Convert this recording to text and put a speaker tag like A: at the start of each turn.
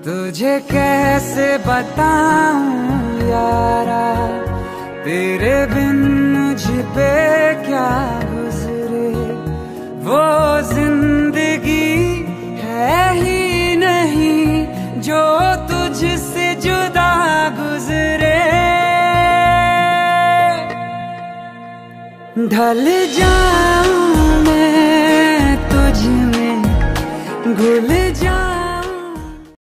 A: तुझे कैसे बताऊं यारा, तेरे बिन मुझ पे क्या गुजरे। वो जिंदगी है ही नहीं जो तुझसे जुदा गुजरे। ढल जाऊं मैं तुझ में, घुल जाऊं